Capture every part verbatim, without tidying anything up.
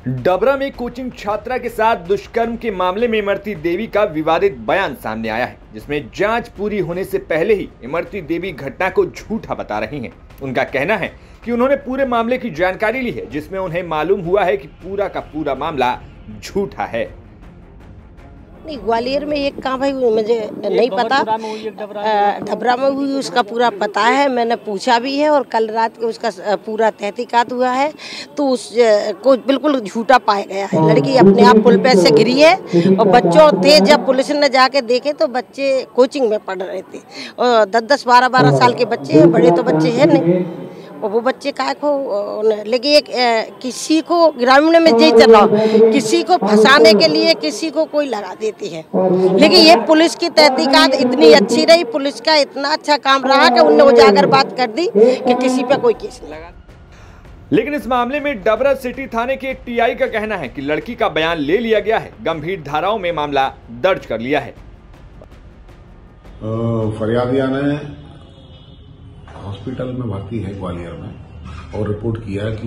डबरा में कोचिंग छात्रा के साथ दुष्कर्म के मामले में इमरती देवी का विवादित बयान सामने आया है, जिसमें जांच पूरी होने से पहले ही इमरती देवी घटना को झूठा बता रही हैं। उनका कहना है कि उन्होंने पूरे मामले की जानकारी ली है, जिसमें उन्हें मालूम हुआ है कि पूरा का पूरा मामला झूठा है। नहीं, ग्वालियर में एक कहाँ भाई मुझे नहीं पता, डबरा में हुई उसका पूरा पता है, मैंने पूछा भी है और कल रात को उसका पूरा तहकीकात हुआ है, तो उस को बिल्कुल झूठा पाया गया है। लड़की अपने आप पुल पे से गिरी है और बच्चों थे, जब पुलिस ने जाके देखे तो बच्चे कोचिंग में पढ़ रहे थे और दस दस बारह बारह साल के बच्चे हैं, बड़े तो बच्चे हैं नहीं, और वो बच्चे काय को, लेकिन एक किसी को ग्रामीण में यही चल रहा, किसी को फंसाने के लिए किसी को कोई लगा देती है। लेकिन ये पुलिस की तहकीकात इतनी अच्छी रही, पुलिस का इतना अच्छा काम रहा कि उनने उजागर बात कर दी कि किसी पे कोई केस नहीं लगा। लेकिन इस मामले में डबरा सिटी थाने के टीआई का कहना है कि लड़की का बयान ले लिया गया है, गंभीर धाराओं में मामला दर्ज कर लिया है। फरियादिया ने हॉस्पिटल में भर्ती है ग्वालियर में और रिपोर्ट किया कि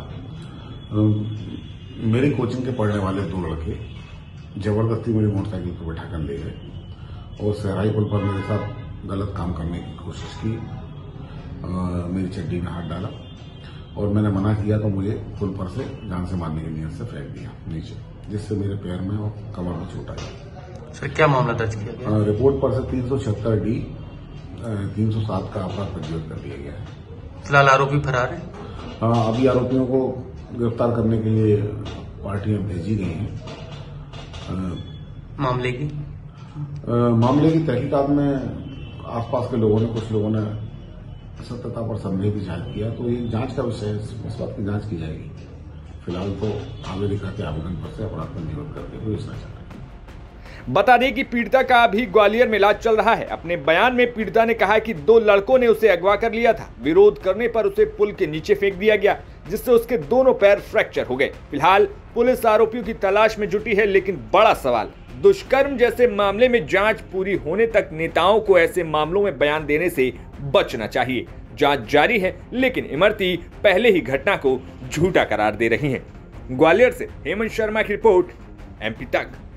मेरी कोचिंग के पढ़ने वाले दो लड़के जबरदस्ती मेरी मोटरसाइकिल पर बैठा कर ले गए और सहराई पुल पर मेरे साथ गलत काम करने की कोशिश की। आ, मेरी चड्डी में हाथ डाला और मैंने मना किया तो मुझे पुल पर से जान से मारने की नीयत से फेंक दिया नीचे, जिससे मेरे पैर में और कमर में चोट आई। सर, क्या मामला दर्ज किया गया? रिपोर्ट पर से तीन सौ छिहत्तर डी तीन सौ सात का अपराध पंजीबद्ध कर दिया गया है। फिलहाल आरोपी फरार है। हाँ, अभी आरोपियों को गिरफ्तार करने के लिए पार्टियां भेजी गई हैं। मामले की आ, मामले की तहकीकात में आसपास के लोगों ने, कुछ लोगों ने सत्यता पर संदेह भी जाहिर किया, तो ये जांच का विषय है, इस बात की जांच की जाएगी। फिलहाल तो आवेदक के आवेदन पर से अपराध पंजीबद्ध करके पुलिस चल रही है। बता दें कि पीड़िता का अभी ग्वालियर में इलाज चल रहा है। अपने बयान में पीड़िता ने कहा कि दो लड़कों ने उसे अगवा कर लिया था, विरोध करने पर उसे पुल के नीचे फेंक दिया गया, जिससे उसके दोनों पैर फ्रैक्चर हो गए। फिलहाल पुलिस आरोपियों की तलाश में जुटी है, लेकिन बड़ा सवाल, दुष्कर्म जैसे मामले में जांच पूरी होने तक नेताओं को ऐसे मामलों में बयान देने से बचना चाहिए। जांच जारी है, लेकिन इमरती पहले ही घटना को झूठा करार दे रही हैं। ग्वालियर से हेमंत शर्मा की रिपोर्ट, एमपी तक।